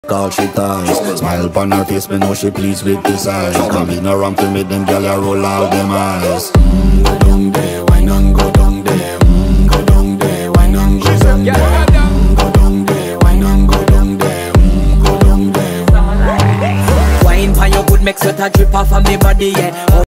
All she ties, smile upon her face, me know she pleased with this eyes. Come in around to make them gyal a roll out them eyes. Go down there, why not go down there? Go down there, why not go down there? Go down there, why not go down there? Go down there. Wine pon your good, make sweat a drip off of me body, yeah.